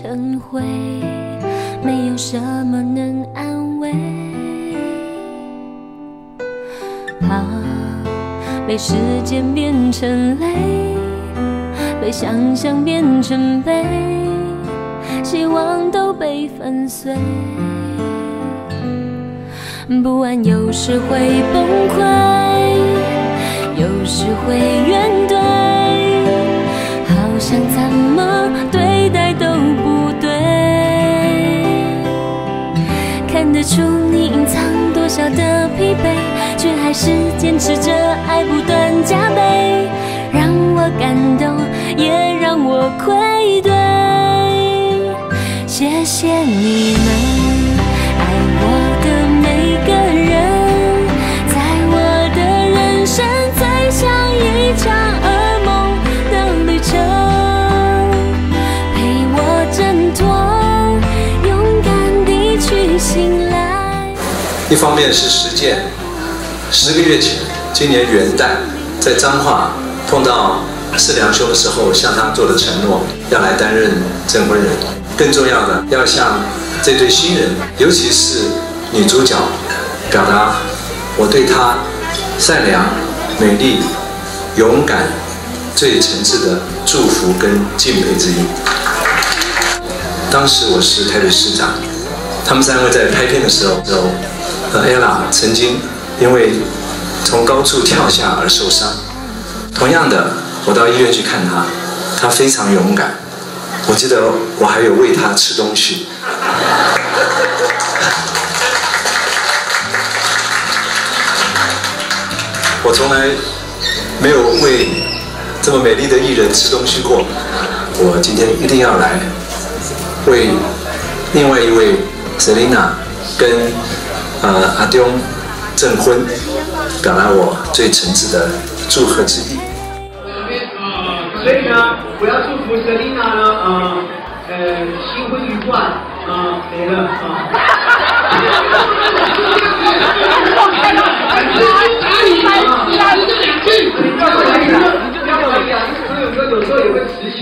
成灰，没有什么能安慰。怕被时间变成泪，被想象变成悲，希望都被粉碎。不安有时会崩溃，有时会怨怼，好像怎么对待都不对。看得出你隐藏多少的疲惫，却还是坚持着爱不断加倍，让我感动，也让我愧对。谢谢你们爱我的每个人，在我的人生最像一场噩梦的旅程，陪我挣脱，勇敢地去醒来。 一方面是实践，10个月前，今年元旦在彰化碰到四良兄的时候，向他做了承诺，要来担任证婚人。更重要的，要向这对新人，尤其是女主角，表达我对她善良、美丽、勇敢、最诚挚的祝福跟敬佩之意。当时我是台北市长，他们3位在拍片的时候，Ella 曾经因为从高处跳下而受伤。同样的，我到医院去看她，她非常勇敢。我记得我还有喂她吃东西。我从来没有喂这么美丽的艺人吃东西过。我今天一定要来为另外一位 Selina 跟阿丢证婚，表达我最诚挚的祝贺之意。 所以呢，我要祝福 Selina 呢，新婚愉快，没了啊。有时候也会词穷。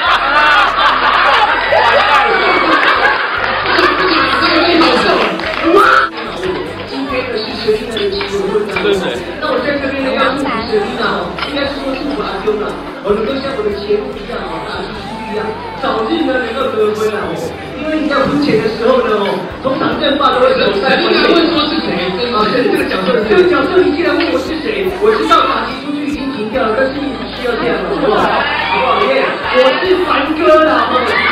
今天的是Selina的结婚啊，那我在这边呢要祝福Selina应该是说祝福阿丢了，我能够像我的节目一样大出一样，早日呢能够得婚啊因为你在婚前的时候呢通常正爸都会守在婚前问说是谁这个角色你既然问我是谁，我知道打击出去已经停掉了，但是你不需要这样好不好？好不好？我是凡哥啦。